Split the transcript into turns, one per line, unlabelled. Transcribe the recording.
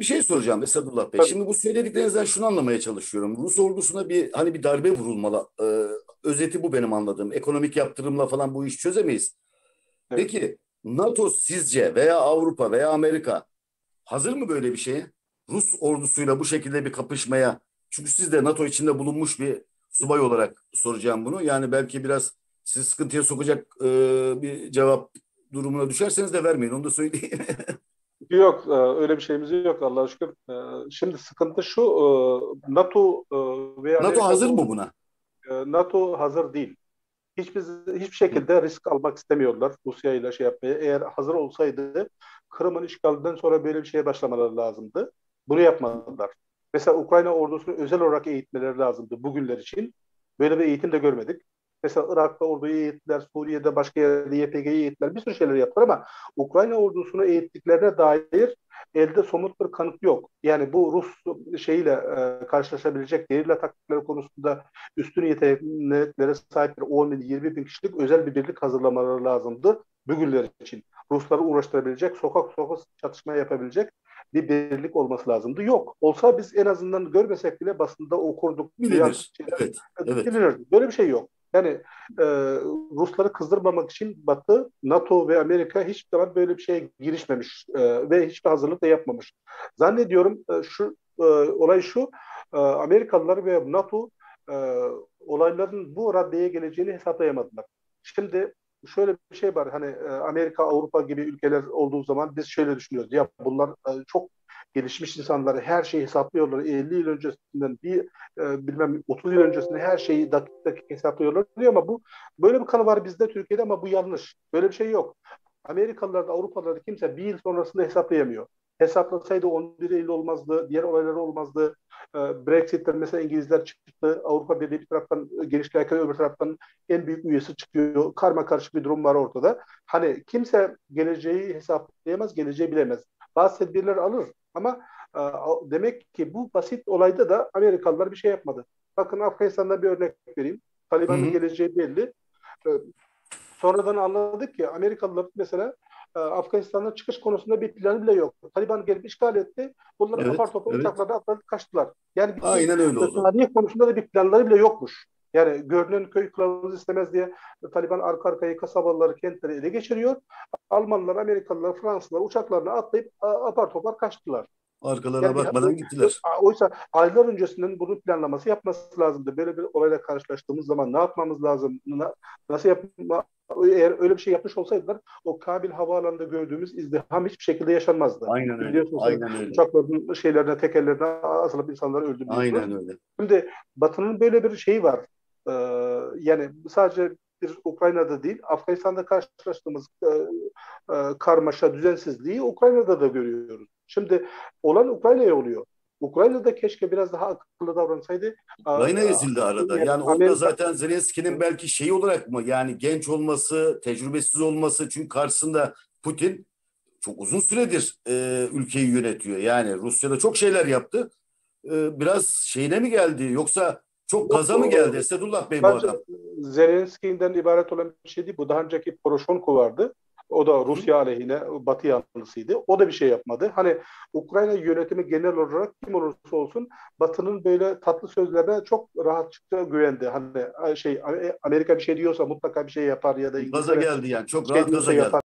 Bir şey soracağım Esadullah Bey.
Tabii,
Şimdi bu söylediklerinizden şunu anlamaya çalışıyorum. Rus ordusuna bir darbe vurulmalı. Özeti bu benim anladığım. Ekonomik yaptırımla falan bu iş çözemeyiz.
evet.
Peki NATO sizce veya Avrupa veya Amerika hazır mı böyle bir şeye? Rus ordusuyla bu şekilde bir kapışmaya. Çünkü siz de NATO içinde bulunmuş bir subay olarak soracağım bunu. Yani belki biraz sizi sıkıntıya sokacak bir cevap durumuna düşerseniz de vermeyin. Onu da söyleyeyim.
Yok, öyle bir şeyimiz yok Allah'a şükür. Şimdi sıkıntı şu, NATO ve
NATO
Amerika
hazır
bu
mı buna?
NATO hazır değil. Hiçbir şekilde risk almak istemiyorlar Rusya ile şey yapmaya. Eğer hazır olsaydı Kırım'ın işgalinden sonra böyle bir şeye başlamaları lazımdı. Bunu yapmadılar. Mesela Ukrayna ordusunu özel olarak eğitmeleri lazımdı bugünler için. Böyle bir eğitim de görmedik. Mesela Irak'ta orduyu eğittiler, Suriye'de başka yerde YPG'yi eğittiler. Bir sürü şeyler yaptılar ama Ukrayna ordusunu eğittiklerine dair elde somut bir kanıt yok. Yani bu Rus şeyiyle karşılaşabilecek gerilla taktikleri konusunda üstün yeteneklere sahip bir 10 bin, 20 bin kişilik özel bir birlik hazırlamaları lazımdı bugünler için. Rusları uğraştırabilecek, sokak sokak çatışma yapabilecek bir birlik olması lazımdı. Yok. Olsa biz en azından görmesek bile basında okurduk, duyan
Bilinir.
şeyler
Evet. Evet.
bilinirdi. Böyle bir şey yok. Yani e, Rusları kızdırmamak için Batı, NATO ve Amerika hiçbir zaman böyle bir şeye girişmemiş ve hiçbir hazırlık da yapmamış. Zannediyorum olay şu, Amerikalılar ve NATO e, olayların bu raddeye geleceğini hesaplayamadılar. Şimdi şöyle bir şey var, hani Amerika, Avrupa gibi ülkeler olduğu zaman biz şöyle düşünüyoruz. Ya bunlar çok gelişmiş insanlar, her şeyi hesaplıyorlar. 50 yıl öncesinden bilmem 30 yıl öncesinde her şeyi dakik dakik hesaplıyorlar diyor ama bu böyle bir kanı var bizde Türkiye'de ama bu yanlış. Böyle bir şey yok. Amerikalılar da Avrupalılar da kimse bir yıl sonrasında hesaplayamıyor. Hesaplasaydı 11 Eylül olmazdı, diğer olaylar olmazdı. Brexit'ten mesela İngilizler çıktı. Avrupa Birliği bir taraftan genişlerken öbür taraftan en büyük üyesi çıkıyor. Karma karışık bir durum var ortada. Hani kimse geleceği hesaplayamaz, geleceği bilemez. Bazı tedbirler alır ama demek ki bu basit olayda da Amerikalılar bir şey yapmadı. Bakın Afganistan'da bir örnek vereyim.
Hı
Taliban'ın
hı.
geleceği belli. E, Sonradan anladık ki Amerikalılar mesela Afganistan'dan çıkış konusunda bir planı bile yok. Taliban gelip işgal etti. Bunlar apar
Evet.
topar
Evet.
uçaklarda atladık kaçtılar. Yani bir
Aynen öyle oldu.
tahliye konusunda da bir planları bile yokmuş. Yani görünen köy kılavuz istemez diye Taliban arka arkaya kasabaları, kentleri ele geçiriyor. Almanlar, Amerikalılar, Fransızlar uçaklarına atlayıp apar topar kaçtılar.
Arkalarına
Yani
bakmadan gittiler.
oysa aylar öncesinden bunun planlaması yapması lazımdı. Böyle bir olayla karşılaştığımız zaman ne yapmamız lazım? Nasıl yapma? Eğer öyle bir şey yapmış olsaydılar o Kabil havaalanında gördüğümüz izdiham hiçbir şekilde yaşanmazdı.
Aynen öyle.
Biliyorsunuz
Aynen öyle.
uçakların şeylerine, tekerlerine asılıp insanlar öldü biliyorsunuz.
Aynen öyle.
Şimdi Batı'nın böyle bir şeyi var. Ee, Yani sadece bir Ukrayna'da değil, Afganistan'da karşılaştığımız karmaşa, düzensizliği Ukrayna'da da görüyoruz. Şimdi olan Ukrayna'ya oluyor. Ukrayna'da keşke biraz daha akıllı davransaydı.
Ukrayna ezildi arada.
Yani
Yani orada
Amerika
zaten Zelenski'nin belki şeyi olarak mı yani genç olması, tecrübesiz olması çünkü karşısında Putin çok uzun süredir ülkeyi yönetiyor. Yani Rusya'da çok şeyler yaptı. Biraz şeyine mi geldi yoksa çok
yok,
gaza mı geldi Esedullah Bey bu
sadece
adam?
Zelenski'den ibaret olan bir şey değil. Bu daha önceki Poroshenko vardı. O da
Hı?
Rusya aleyhine Batı yanlısıydı. O da bir şey yapmadı. Hani Ukrayna yönetimi genel olarak kim olursa olsun Batı'nın böyle tatlı sözlerine çok rahatça güvendi. Hani Amerika bir şey diyorsa mutlaka bir şey yapar ya da
Gaza
İngiltere
geldi yani çok
bir şey
rahat gaza
diyorsa
geldi.
yapar.